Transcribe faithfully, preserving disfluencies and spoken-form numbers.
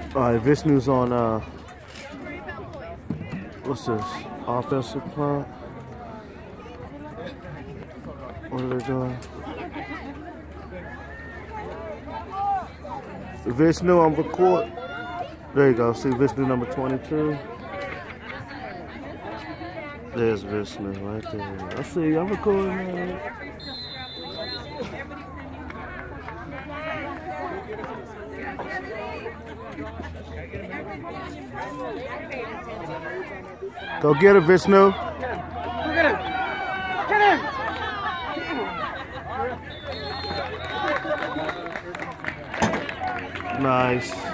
All right, Vishnu's on, uh, what's this? Offensive punt. What are they doing? Vishnu, I'm recording. There you go. See Vishnu number twenty-two. There's Vishnu right there. I see. I'm recording, man. Go get it, Vishnu. Go get him. Get him. Nice.